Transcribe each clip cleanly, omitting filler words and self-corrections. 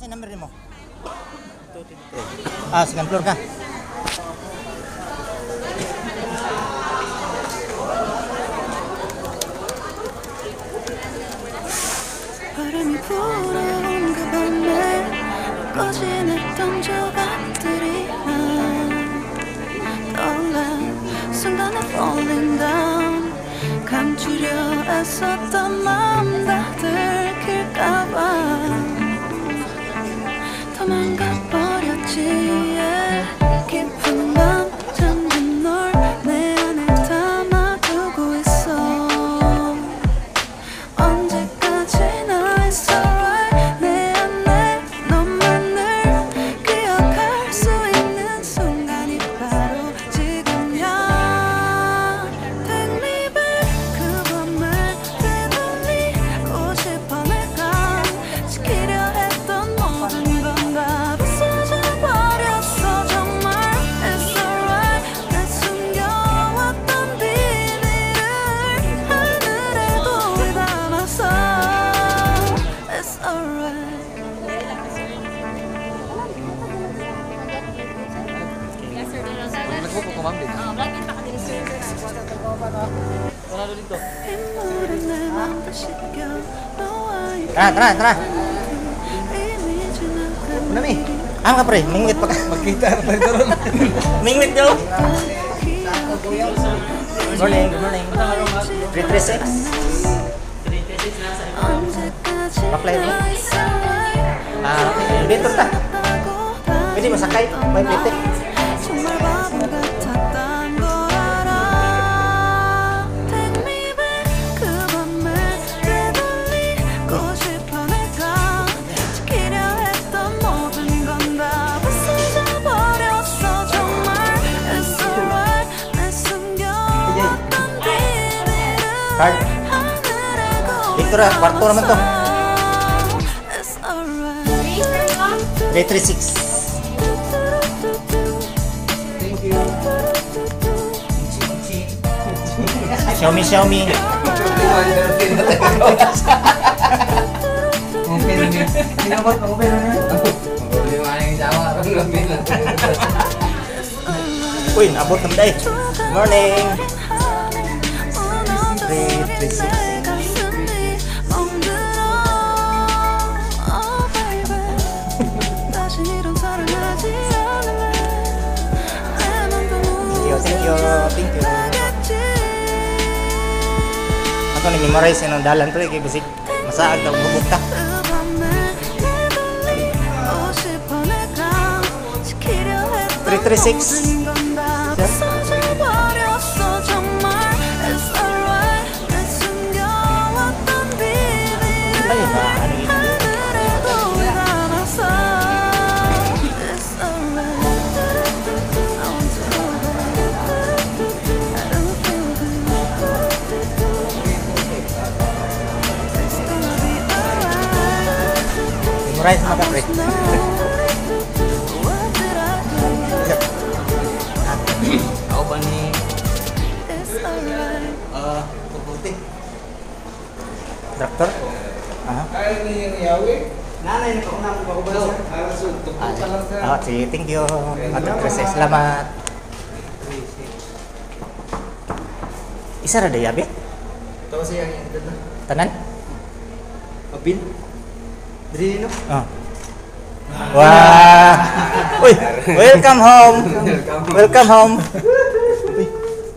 Sa number mo? 223. Ah, second floor ka. 바람이 불어온 그 밤에 꺼진 했던 조각들이 난 떠올라 순간에 falling down 감추려 애썼던 마음 다 들킬까봐 도망가 버렸지 yeah. 깊은 밤 잠든 널 내 안에 담아두고 있어 언제까지나 it's alright 내 안에 너만을 기억할 수 있는 순간이 바로 지금이야 Take me back 그 밤을 되돌리고 싶어 내가 지키려 했던 모든 건 다 부서져 버렸어 정말 it's alright 내 숨겨왔던 비밀을 하늘에 고이 담았어 it's alright 인물은 내 맘도 씻겨 너와의 Tara. 이미 지나간 Nami. Ano ka pre? Mingwit pa ka. Magkita na tayo doon. Mingwit daw. 기억 Good morning. 336. Baklay mo. 언제까지나 it's alright Dito ta. Pwede masakay. May pwede. 정말 바보 같았단 걸 알아 Take me back 그 밤을 되돌리고 싶어 내가 지키려 했던 모든 건 다 부서져 버렸어 정말 It's alright 내 숨겨왔던 비밀을 Card. 하늘에 고이 Victor, kwarto naman to. It's alright 336. Xiaomi. Kinabot ako pero na. Hindi mo yung jawa. Uy, naabot ng day. Morning. 336. Thank you. Ako ni-memorize yun ang dalan to eh. Kaya basig masaag daw bubukta. 336. Ayun ba? Ano yun? Memorize mga pre. Ako ba ni... Puputi. Doktor? Aha. Ay, ni Yawi. Nanay, nakaunang ko ba No, sir? alas tukot sa lang sir. Sige, thank you. Salamat. Isa ra diabetes? Tawa siya yung edad na. Tanan? Abin? Dili no? Oh. Wah. Uy, welcome home. Welcome home. Uy.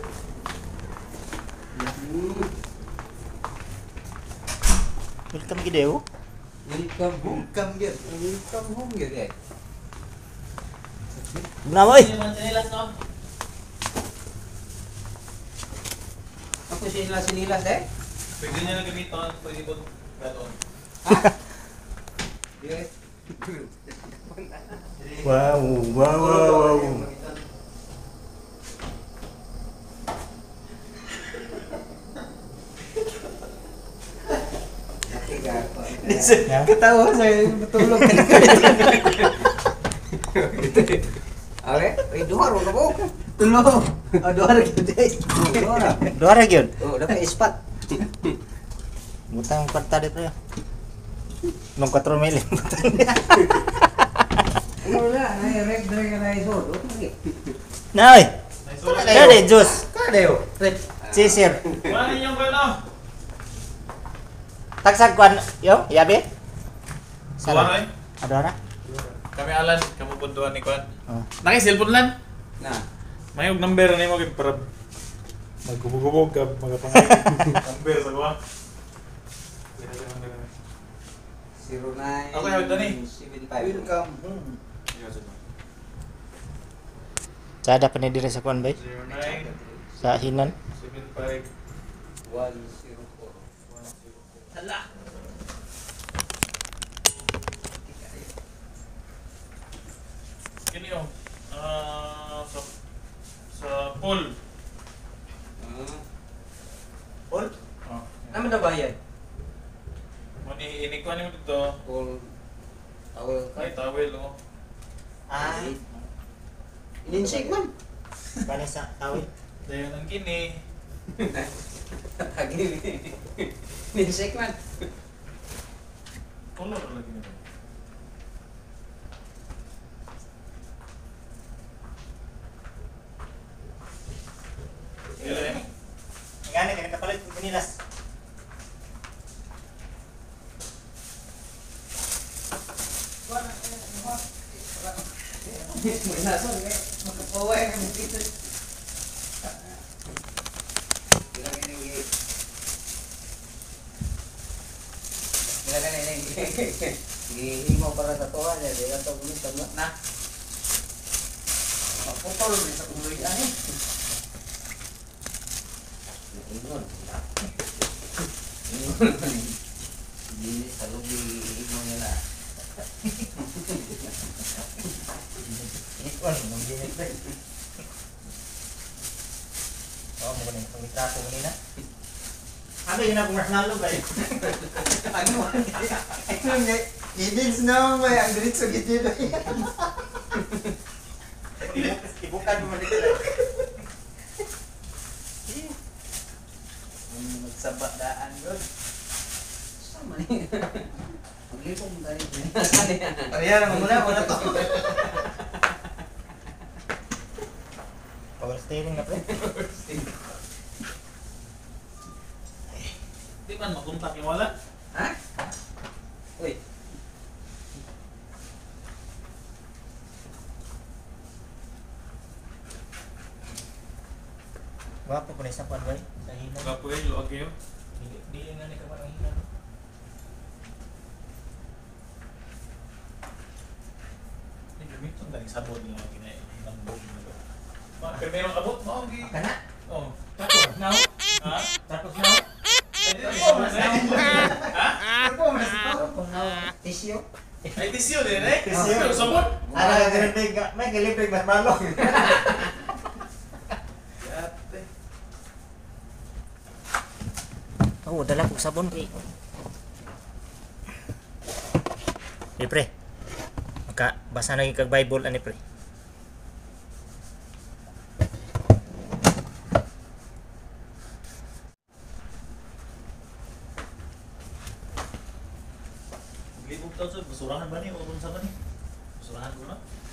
Welcome gideo. Welcome home. Welcome home yun eh. Bunamoy. Ako sinilas eh. Pwede niya na gamiton, pwede po gaton. Yes. Wow. Ketawa saya betulog. Oke, dua ro ko. Tulo. Dua ra gyud eh. Dua ra gyud. Oh, dapat ispat. Butang kwarta dito. Nung 4 mil. Wala, na-reg na ka na iso. Nay! Naisulat. Kade, juice. Kada yo. Sisir. Wala ninyong kayo na. Tagsag kwan, yo, yabi? Suwara eh. Ada na? Kami alan, kamu puntuan ni Kwan. Oh. Naki cellphone lan. Na. May og number na mo kay para magkubog-kubog ka magapangay. Number sa kuha. 09 Okay, hawid na ni. 75. Welcome home. Sada pa ni dire sa kwan bay? 09 Sa hinan. 75 104. Hala. Kini yung sa pool. All? Oh. Naman na bayad? Muni inikuan mo dito. All towel Ay, towel oh. Ah, Ininsik man. bani sa tawid. Dayon ang kini. Lagi. Ininsik man. Color lagi nito. Ile. Ngani kini kapalit ko pinilas. May naso nga. Magkapaway ka mo dito. Kira ka nang Kira ka nang Gihimo para sa tuwa niya. Di ka ito gulitan mo. Na. Maputol rin sa uloy yan eh. Ingon. Ingon. Hindi sa lubi ingon nila. Ikon, nung ginit bay. Oh, mo kunin itong litrato kanina. Ano yun akong marshmallow bay? Ano man? Ano nga? Idins na may ang diritso gitid. Ibukan mo dito lang. Magsabak daan doon. Sama ni. Maglipong tayo. Nasaan yan? Parihan naman muna, wala to. Power steering na pre. Di man makontak yung wala. Ha? Uy. Wapo ko na isa kwan bay. Sa hinan. Kapo eh, luwag kayo. Di nga ni kaman ang hinan. Ay, gamit yung galing sabon nila mga kinahinang buong nito. Pero merong abot mo, ang gi- Kana? Oh. Tapos now? Ha? Tapos now? Ay, di mo, mas- Ha? Tapos now? Tissue? Ay, tissue din eh. Tissue. Sabon. Ano ka ganun may galipig marshmallow. Ate. Oo, dala kong sabon pre. Pre. Maka basa na yung kag Bible ani pre. Libog tao sa basurahan ba ni? O sa ba ni? Basurahan ko na?